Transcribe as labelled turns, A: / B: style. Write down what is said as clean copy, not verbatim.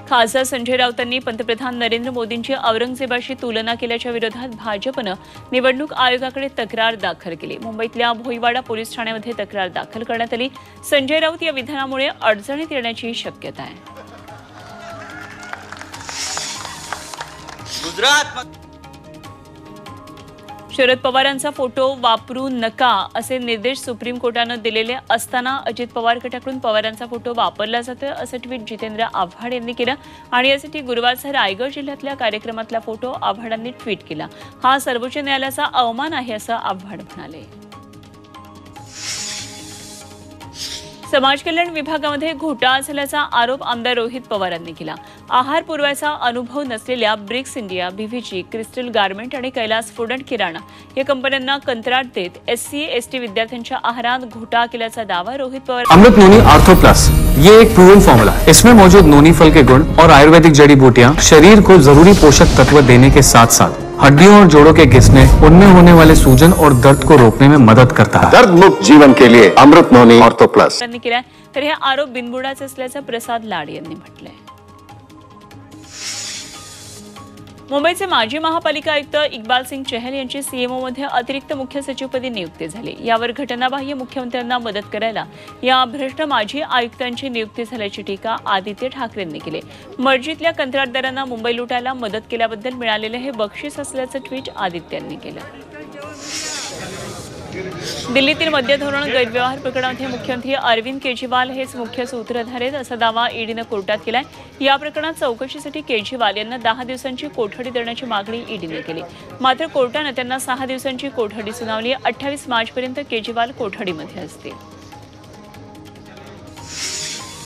A: खासदार संजय राऊतांनी पंतप्रधान नरेंद्र मोदींची औरंगजेबाशी तुलना केल्याच्या विरोधात भाजपनं निवडणूक आयोगाकडे तक्रार दाखल केली। मुंबईतल्या भोईवाडा पोलीस ठाण्यामध्ये तक्रार दाखल करण्यात आली। संजय राऊत या विधानामुळे अडचणीत येण्याची शक्यता आहे। शरद पवारांचा फोटो वापरू नका असे निर्देश सुप्रीम कोर्टानं दिलेले असताना अजित पवार गटाकडून पवारांचा फोटो वापरला जातोय असं ट्विट जितेंद्र आव्हाड यांनी केलं आणि यासाठी गुरुवारचा रायगड जिल्ह्यातल्या कार्यक्रमातला फोटो आव्हाडांनी ट्विट केला। हा सर्वोच्च न्यायालयाचा अवमान आहे असं आव्हाड म्हणाले। समाज कल्याण विभागामध्ये घोटाळा झाल्याचा आरोप आमदार रोहित पवारांनी केला। आहार पुरवायचा अनुभव नसलेल्या BRICS India, BVG, crystal garment आणि कैलास फूड अँड किराणा या कंपन्यांना कंत्राट देत SC ST विद्यार्थ्यांच्या आहारात घोटाळा केल्याचा दावा रोहित पवार।
B: अमृत नोनी आर्थो प्लस ये एक प्रूवन फॉर्मूला है। इसमें मौजूद नोनी फल के गुण और आयुर्वेदिक जड़ी बूटियां शरीर को जरूरी पोषक तत्व देने के साथ साथ हड्डियों और जोड़ों के घिसने, उनमें होने वाले सूजन और दर्द को रोकने में मदद करता है।
C: दर्द मुक्त जीवन के लिए अमृत नोनी आर्थो प्लस।
A: तर हे आरोप बिनबुडाचे असल्याचं प्रसाद लाड यांनी म्हटलंय। मुंबईचे माजी महापालिका आयुक्त इक्बाल सिंग चहल यांची सीएमओ मध्ये अतिरिक्त मुख्य सचिवपदी नियुक्ती झाली। यावर घटनाबाह्य मुख्यमंत्र्यांना मदत करायला या भ्रष्ट माजी आयुक्तांची नियुक्ती झाल्याची टीका आदित्य ठाकरेंनी केली। मर्जीतल्या कंत्राटदारांना मुंबई लुटायला मदत केल्याबद्दल मिळालेले हे बक्षीस असल्याचं ट्विट आदित्यांनी केलं। दिल्लीतील मद्य धोरण गैरव्यवहार प्रकरणामध्ये मुख्यमंत्री अरविंद केजरीवाल हेच मुख्य सूत्रधार आहेत असा दावा ईडीनं कोर्टात केलाय। या प्रकरणात चौकशीसाठी केजरीवाल यांना 10 दिवसांची कोठडी देण्याची मागणी ईडीने केली। मात्र कोर्टानं त्यांना 6 दिवसांची कोठडी सुनावली। 28 मार्चपर्यंत केजरीवाल कोठडीमध्ये असतील।